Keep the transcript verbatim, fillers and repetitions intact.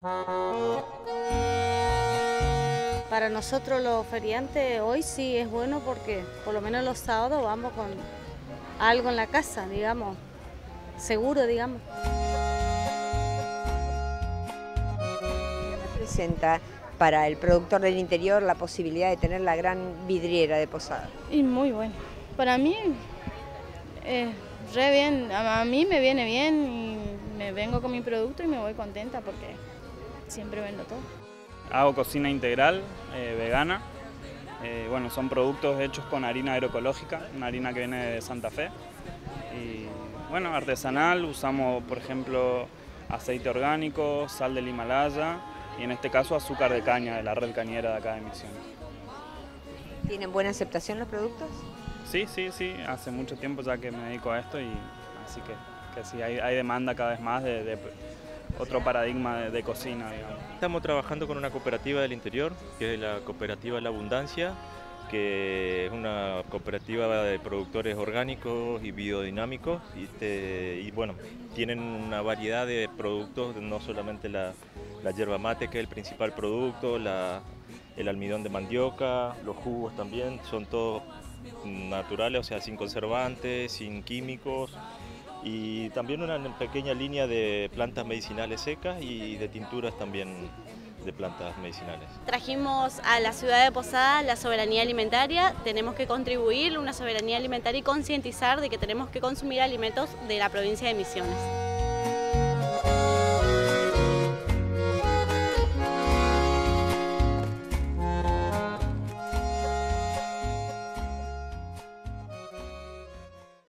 Para nosotros los feriantes hoy sí es bueno porque por lo menos los sábados vamos con algo en la casa, digamos, seguro, digamos. ¿Qué representa para el productor del interior la posibilidad de tener la gran vidriera de Posada? Y muy bueno. Para mí, eh, re bien. A, a mí me viene bien y me vengo con mi producto y me voy contenta porque siempre vendo todo. Hago cocina integral, eh, vegana. Eh, bueno, son productos hechos con harina agroecológica, una harina que viene de Santa Fe. Y bueno, artesanal, usamos por ejemplo aceite orgánico, sal del Himalaya y en este caso azúcar de caña de la red cañera de acá de Misiones. ¿Tienen buena aceptación los productos? Sí, sí, sí, hace mucho tiempo ya que me dedico a esto y así que, que sí, hay, hay demanda cada vez más de, de otro paradigma de, de cocina, digamos. Estamos trabajando con una cooperativa del interior, que es la cooperativa La Abundancia, que es una cooperativa de productores orgánicos y biodinámicos y, te, y bueno, tienen una variedad de productos, no solamente la, la yerba mate, que es el principal producto, la, el almidón de mandioca, los jugos también, son todos naturales, o sea, sin conservantes, sin químicos, y también una pequeña línea de plantas medicinales secas y de tinturas también de plantas medicinales. Trajimos a la ciudad de Posada la soberanía alimentaria, tenemos que contribuir a una soberanía alimentaria y concientizar de que tenemos que consumir alimentos de la provincia de Misiones.